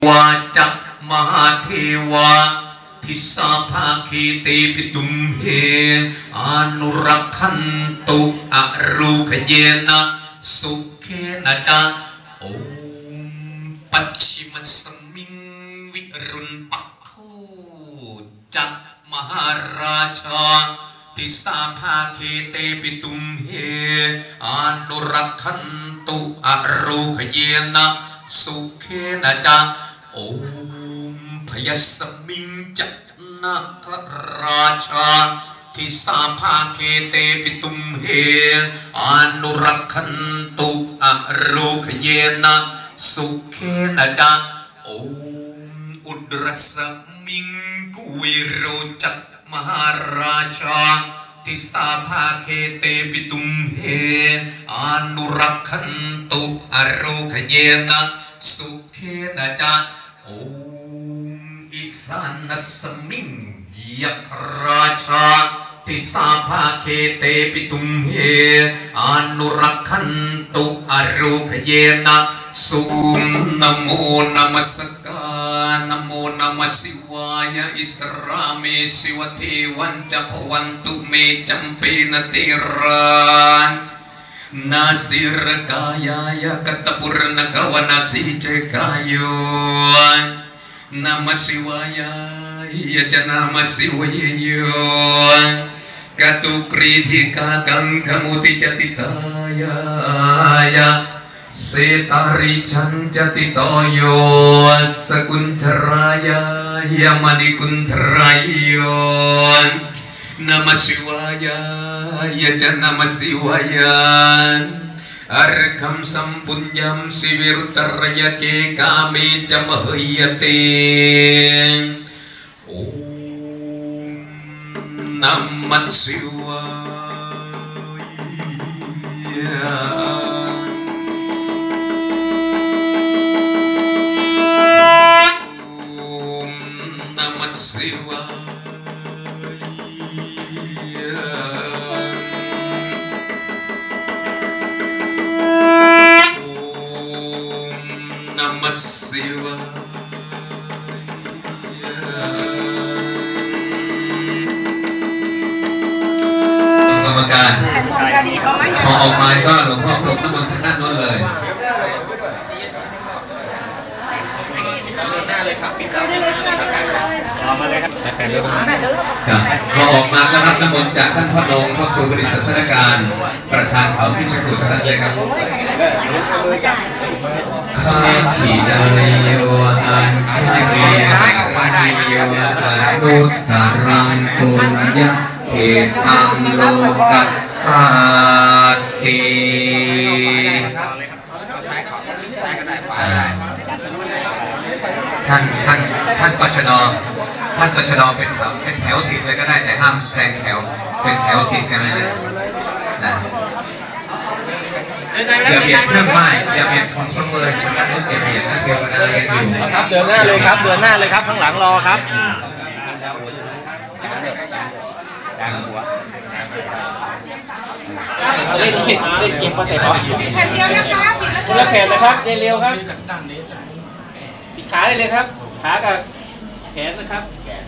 วาจักมหาเทวาทิสาภาคีเตปิตุมเหอนุรักขันตุอรูขเยนะสุเขนะจาโอมปัจฉิมสมิงวิรุณปักโคจักมหาราชาทิสาภาคีเตปิตุมเหอนุรักขันตุอรูขเยนะสุเขนะจาโอมพยสมิงจักนาคราชาทิสาภาเคเตปิตุมเหอนุรักขันตุอรูขเยนะสุเขนะจาโอมอุดรสมิงกุวิโรจักมหาราชาทิสาภาเคเตปิตุมเหอนุรักขันตุอรูขเยนะสุเขนะจาโออิสานัสมิงยักราชาทิสาภาเคเตปิตุมเหอนุรักขันตุอรูขเยนะสุนะโมนัมสการนะโมนัมสิวายะอิสราเมสิวเทวันจะพวันตุเมจัมเปนติรานาสิรกายายะกัตปุรณกวนาสิเจกายโยนามาสิวายายะจะนามาสิวายโยกตุกรีธิกากังขมุติจติตายายะเสตาริชันจติโตโยสกุณฑรายายะมณิกุณฑรายโยนามาสิวายายะจะนามาสิวายาอรคัมสัมปุญญัมสิวิรุตรยเกกามิจมหยเตโอนัมมัสสิวายาโอนัมมัสสิวายามัสสิวายากรรมการพอออกมาก็หลวงพ่อพรมน้ำมันทางด้านโน้นเลยพอออกมาก็รับน้ำมนต์จากท่านพ่อดงพ่อครูบริษัทศาสนการประธานเขาพิชกุลท่านเลยครับข้าที่ได้โยอันที่เรียกได้โยอันนุตตรังปุญญาเหตังโลกัสสติท่านปชดเป็นแถวติดเลยก็ได้แต่ห้ามแซงแถวเป็นแถวติดกันเลยนะอย่าเบียดเครื่องไม้อย่าเบียดของสมบูรณ์นะครับอย่าเบียดนะเกี่ยวกับอะไรกันอยู่ครับเดินหน้าเลยครับเดินหน้าเลยครับข้างหลังรอครับเล่นเกมภาษาเขาแผ่นเดียวนะครับปิดแล้วแขนนะครับเดินเร็วครับปิดขาได้เลยครับขากับแขนนะครับ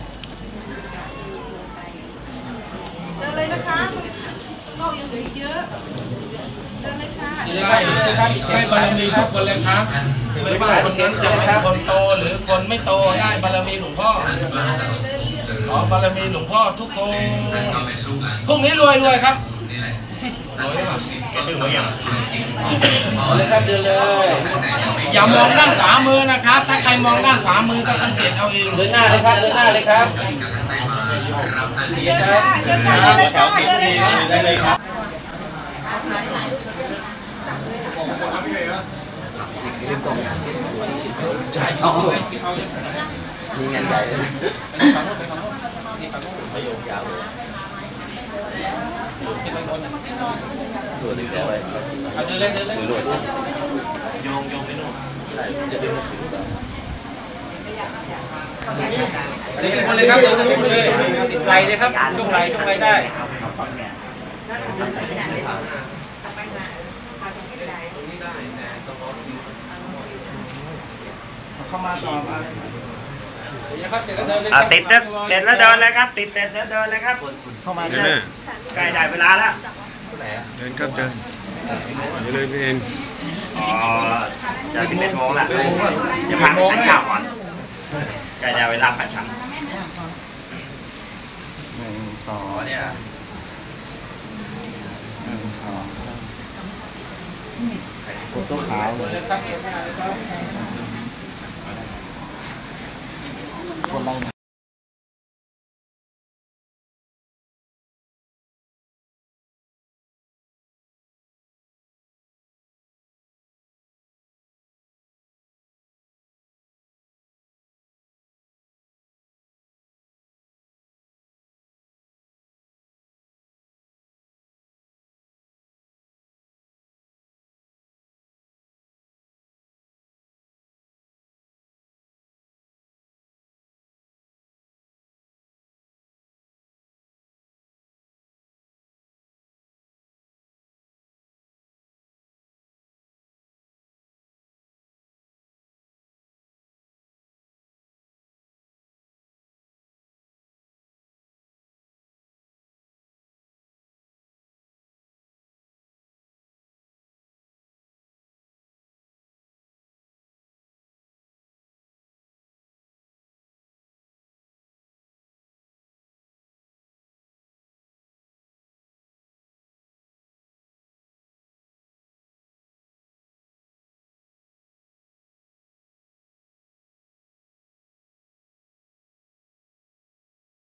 เดินเลยนะคะเรายังเหลือเยอะเดินเลยค่ะได้บารมีทุกคนเลยครับไม่ว่าคนนั้นจะเป็นคนโตหรือคนไม่โตได้บารมีหลวงพ่อขอบารมีหลวงพ่อทุกคนพรุ่งนี้รวยครับเลยครับเดินเลยอย่ามองด้านขวามือนะครับถ้าใครมองด้านขวามือก็สังเกตเอาเองเดินหน้าเลยครับเดินหน้าเลยครับเดินค่ะเดินค่ะเดินค่ะเดินเลยค่ะได้เลยครับมีงานใหญ่ประโยคยาวเลยตัวดึงแล้วเลยเอาเดินเลยโยงไปโน่นจะดึงมาถึงเดินไปเลยครับเดินไปเลยไหลเลยครับช่วงไหลได้เเข้ามาต่อมาเดี๋ยวครับเสร็จแล้วเดินเลยติดเสร็จแล้วเดินเลยครับติดเสร็จแล้วเดินเลยครับเข้ามาเนี่ยใกล้ได้เวลาแล้วเดินครับเดินเลยพี่เองอ๋อจะ11 โมงละจะพาไปทานข้าวก่อนใกล้ได้เวลาผัดฉัน1 2เนี่ยตัวขาวเลยคนไร